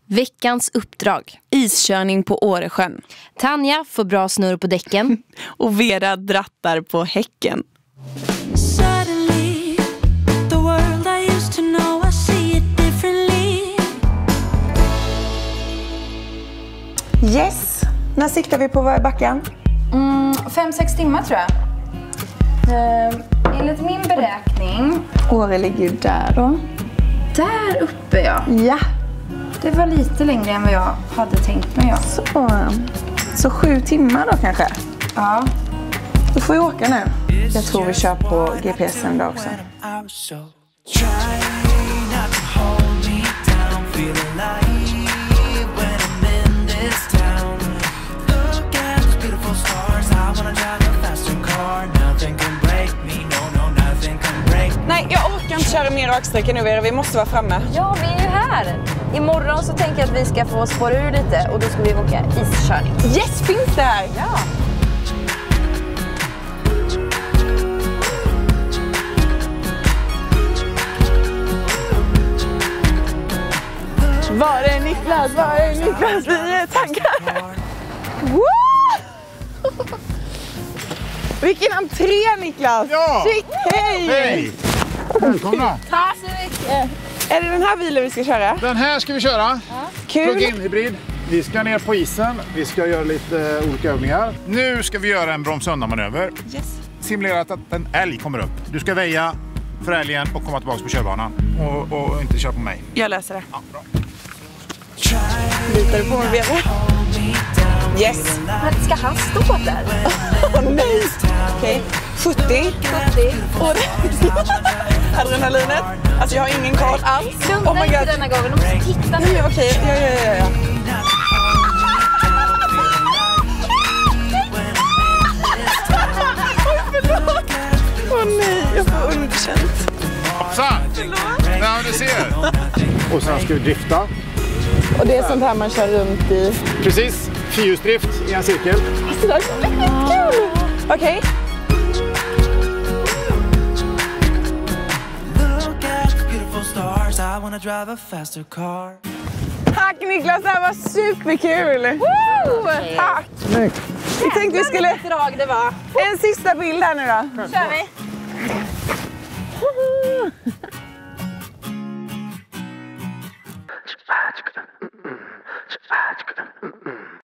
Veckans uppdrag. Iskörning på Åresjön. Tanja får bra snurr på däcken. Och Vera drattar på häcken. Suddenly, the world I used to know, I see it differently. Yes! När siktar vi på att vara i backen? 5-6 timmar tror jag. Enligt min beräkning. Åre ligger ju där då. Där uppe ja. Ja. Det var lite längre än vad jag hade tänkt mig. Ja. Så 7 timmar då kanske? Ja. Då får vi åka nu. Jag tror vi kör på GPSen då också. Nej, jag orkar inte köra mer raksträckor nu, Vera. Vi måste vara framme. Ja, vi är ju här. Imorgon så tänker jag att vi ska få spåra ur lite och då ska vi åka iskörning. Yes, finns det här? Ja. Var är Niklas? Var är Niklas? Vi är taggade! Vilken entré, Niklas! Ja! Shit, hej! Hej! Välkomna! Tack så mycket! Är det den här bilen vi ska köra? Den här ska vi köra. Kul! Plug-in hybrid. Vi ska ner på isen. Vi ska göra lite olika övningar. Nu ska vi göra en broms undan-manöver. Yes. Simulerat att en älg kommer upp. Du ska väja för älgen och komma tillbaka på körbanan. Och inte köra på mig. Jag löser det. Ja, bra. Litar du på mig, Vera? Yes! Men ska han stå där? Åh nej! Okej, 70. 70. Och adrenalinet. Alltså jag har ingen koll alls. Lugna Oh my inte god. denna gången, de måste titta nu. Nej, okej. Ja. Åh nej, jag får underkänt. Hoppsan! Ja, du ser. Och sen ska vi drifta. Och det är sånt här man kör runt i. Precis. Fyrhjulsdrift i en cirkel. Alltså det är skitkul! Okej. Tack Niklas, det här var superkul! Woo! Tack! Vi tänkte vi skulle... Drag det var. En sista bild här nu då. Kör vi.